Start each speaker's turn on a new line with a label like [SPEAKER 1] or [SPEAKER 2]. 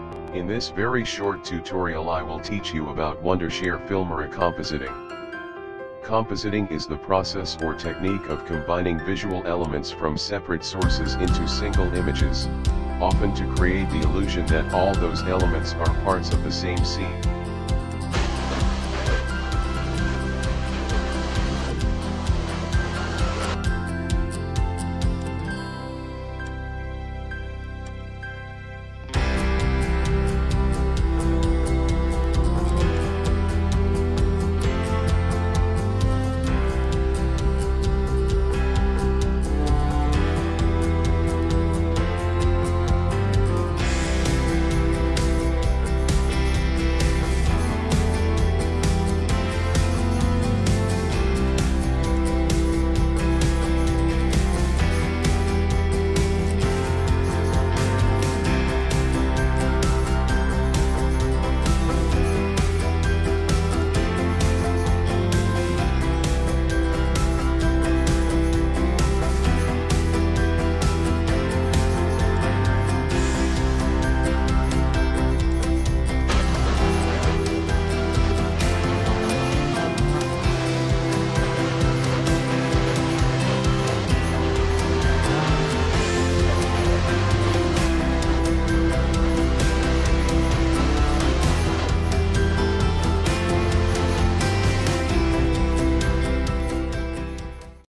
[SPEAKER 1] In this very short tutorial I will teach you about Wondershare Filmora compositing. Compositing is the process or technique of combining visual elements from separate sources into single images, often to create the illusion that all those elements are parts of the same scene.